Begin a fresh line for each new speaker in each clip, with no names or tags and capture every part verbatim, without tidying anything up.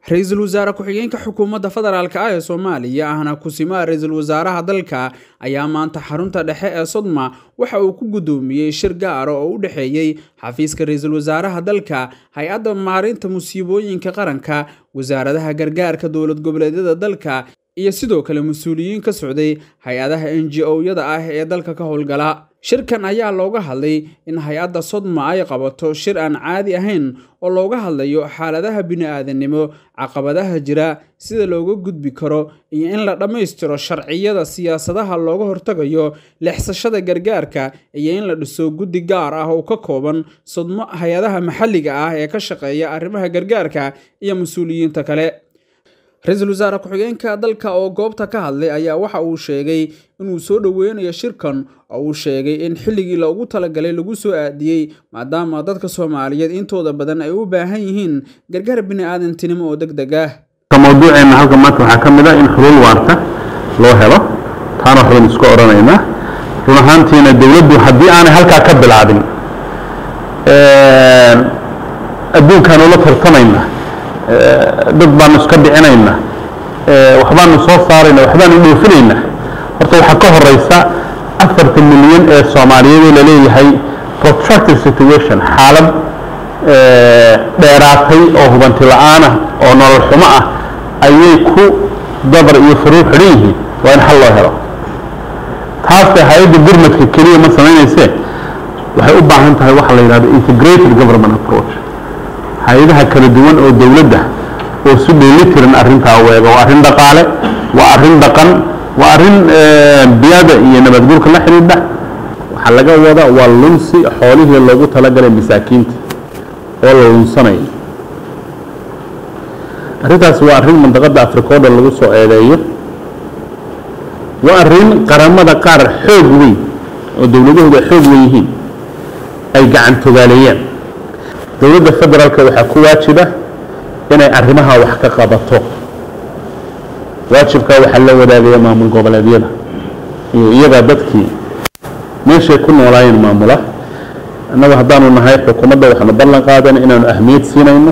ra'iisul wasaare ku-xigeenka xukuumadda federaalka ah ee Soomaaliya ahna kusimaa ra'iisul wasaaraha dalka ayaa maanta xarunta dhexe ee Sodma waxa uu ku gudoomiyay shir gaar ah oo u dhaxeeyay xafiiska ra'iisul wasaaraha dalka, hay'adda maareynta musiibooyinka qaranka, wasaaradaha gargaarka dowlad goboleedyada dalka iyo sidoo kale mas'uuliyiin ka socday hay'adaha N G O-yada ah ee dalka ka howlgala. Shirkan ayaa looga hadlay in hay'adda Sodma ay qabato shir aan caadi ahayn oo looga hadlayo xaaladaha bini'aadanimo, caqabadaha jira, sida looga gudbi karo iyo in la dhameystiro sharciyada siyaasadaha looga hortagayo leexsashada gargaarka iyo in la dhiso guddi gaar ah oo ka kooban Sodma, hay'adaha maxalliga ah ee ka shaqeeya arrimaha gargaarka iyo mas'uuliyiinta kale. ra'iisul wasaare ku-xigeenka dalka oo goobta ka hadlay ayaa waxa uu sheegay inuu soo dhaweynayo shirkan oo uu sheegay in xilligii loogu talagalay lagu soo aadiyay maadaama dadka Soomaaliyeed intooda badan ay u baahan yihiin gargaar bini'aadantinimo oo degdeg ah.
mawduuceena halka maanta waxaa ka mid ah in xulul waarta loo helo taana waxaan isku oranaynaa run ahaantiina dawladdu haddii aanay halkaa ka bilaabin adduunkaan ula tartamaynaa dad baan iska dhicinayna waxbaan soo saarayna waxbaan u dhoofinayna horta waxa ka horeysa afartan milyan ee Soomaaliyeed la leeyahay protracted situation xaalad dheeraatay oo hubanti la'aan ah oo nolol xumo ah ayay ku dabar iyo furuuq xiriyihiin waa in xal loo helo taas hay'adda gurmadka kaliya ma sameynayse waxay u baahan tahay waxa la yiraahdo integrated government approach hay'adaha kala duwan oo dawladda oo si dheelitiran arrinta weego waa arrin dhaqaale waa arrin dhaqan waa arrin biyada iyo nabadgurka la xiriirda waxa laga wada waa lunsi xoolihii loogu talagalay masaakiinta oo la lunsanayo arrintaas waa arrin mandaqada Afrikooda lagu soo eedeeyo waa arrin qaramada qaar xoog weyn oo dawladahooda xoog weyn yihiin ay gacan togaaleeyaan dawladda federaalka waxa ku waajiba inay arrimaha wax ka qabato waajibka waxa la wadaagaya maamul goboleedyada iyo iyaga dadkii meesha ku noolaayeen maamula annaga haddaanu nahay xukuumadda waxaanu ballan qaadanay inaanu ahmiyad siinayno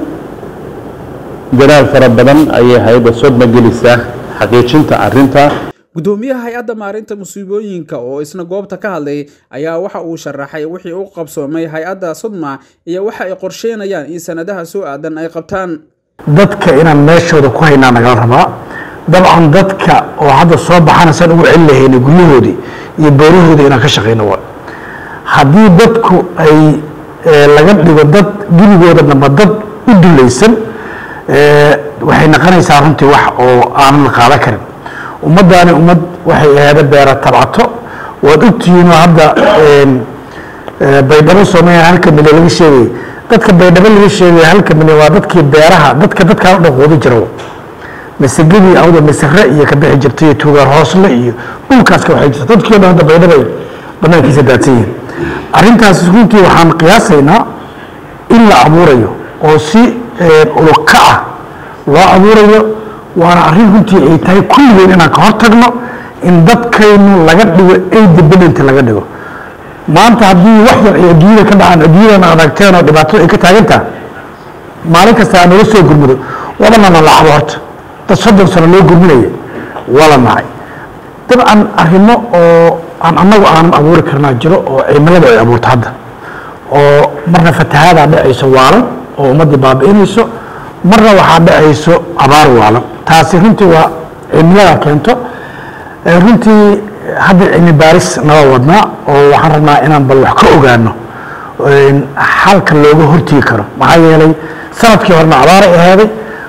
dadaal fara badan ayay hay'adda Sodma gelisaa xaqiijinta arrinta.
gudoomiyaha hay'adda maareynta musiibooyinka oo isna goobta ka hadlay ayaa waxa uu sharaxay wixii uu qabsoomay hay'adda Sodma iyo waxa ay qorsheynayaan in sanadaha soo aadan ay qabtaan.
dadka inaan meeshooda ku haynaa naga rabaa dabcan dadka oo hadda soo baxana san ugu celin lahayn guryahoodii iyo beerahoodii inaan ka shaqeyno waa haddii dadku ay laga dhigo dad gurigooda nama dad u dulaysan waxay noqonaysaa runtii wax oo aan la qaadan karin ummaddaani ummad waxay ahayd beera tabcato waad ogtihiin hadda baydhabo Soomaaliya halka milyan laga sheegay dadka baydhabo laga sheegay halka milyan waa dadkii beeraha dadka dadka u dhaqoodo jiro masagidii awda masarre iyo ka bixi jirtay tuugaar hoosle iyo dhulkaas ka waxay jirtay dadkii hadda baydhabo banaankiisa daadsan arrintaas runtii waxaan qiyaasaynaa in la abuurayo oo si uluka ah loo abuurayo waana arrin runtii ay tahay kulligeen inaan ka hortagno in dadkaynu laga dhigo independent laga dhigo maanta haddii wax yar ay adduunyada ka dhacaan adduunyadana adagteen oo dhibaato ay ka taagantaa maalin kasta aan nala soo gurmado wadana la lacabo horta dad soddon sano loo gurminaya wala nacay dabcan arrimo oo aan annagu aan abuuri karnaa jiro oo cimilada ay abuurto hadda oo marna fatahaada dhacayso waalan oo ummadii baabi'inayso marna waxaa dhacayso abaar waalan taasi runtii waa cimilada keento runtii hadda cilmi baaris naba wadnaa oo waxaan rabnaa inaan bal wax ka ogaano xalka looga hortegi karo maxaa yeelay sanadkii horena abaaray ahaaday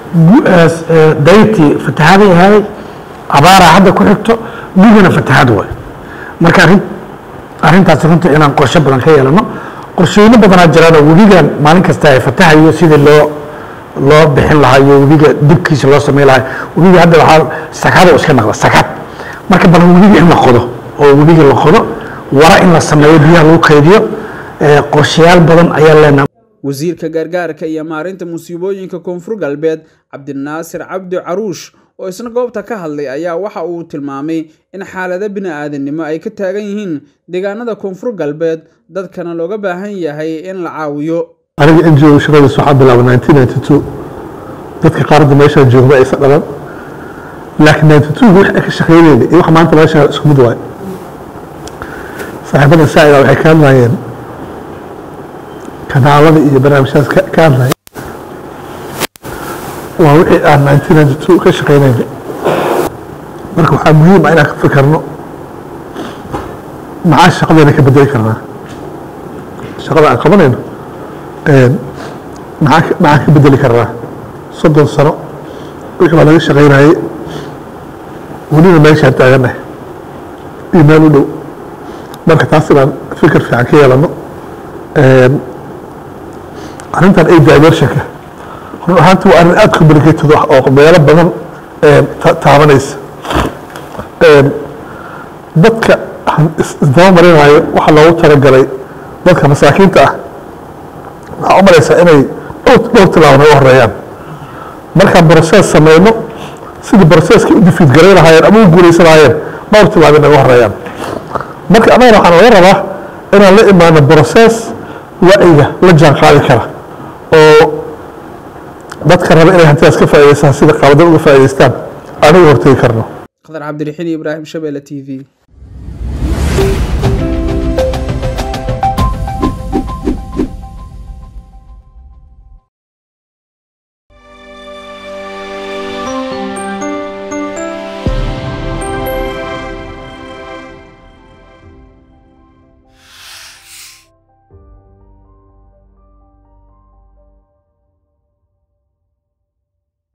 dayrtii fatahaaday ahaaday abaaraa hadda ku xigto gugana fatahaad waay marka arrin arrintaas runtii inaan qorshe badan ka yeelano qorshooyin badanaa jiraan oo webigan maalin kasta ay fatahayo sidii loo loo bixin lahaa iyo webiga dibkiisa loo sameyn lahaa webiga hadda waxaa sakada iska noqda sakad marka bal webiga in la qodo oo webiga la qodo wara in la sameeyo biyaha lagu kaydiyo qorshayaal badan ayaa leenahay.
wasiirka gargaarka iyo maareynta musiibooyinka Koonfur Galbeed Cabdinaasir Cabdi Caruush oo isna goobta ka hadlay ayaa waxa uu tilmaamay in xaalada bini'aadanimo ay ka taagan yihiin deegaanada Koonfur Galbeed dadkana looga baahan yahay in la caawiyo.
aniga N G O shaqada soo bilaabay nineteen ninety-two dadka qaarada meesha jooga aysan dhalan laakiin ninety two wax ka shaqeynayay iyo wax maanta meesha isku mid waay saaxiibada saacida waxay ka hadlayeen kanaalada iyo barnaamijyadas ka hadlayeen waa wixii aan nineteen ninety two ka shaqeynayay marka waxaa muhiim ah inaan ka fikirno maxaa shaqadeena ka bedeli karnaa shaqada aan qabanayno maxaa maxaa ka bedeli karnaa soddon sano wixii baa laga shaqeynayay welina meeshaan taaganahay iyo meel u dhow marka taas inaan fikir fiican ka yeelano arrintan ay diversionka run ahaanti waa arrin aada complicated ah oo meelo badan taabanaysa dadka isdaba marinayo waxaa loogu talagalay dadka masaakiinta ah waxaa u malaysaa inay dhowr tilaabo naga horeeyaan markaan process sameyno sidii processka u difiid garay lahaayeen ama u guulaysan lahaayeen dhowr tilaabo naga horeeyaan marka annagana waxaan laga rabaa inaan la imaano process wacyiga la jaan qaadi kara oo dadka raba inay hantidaas ka faa'iidaystaan sida qaabadada uga faa'iidaystaan anigu hortegi karno
qadar cabdiraxiin ibraahim shabeelle t v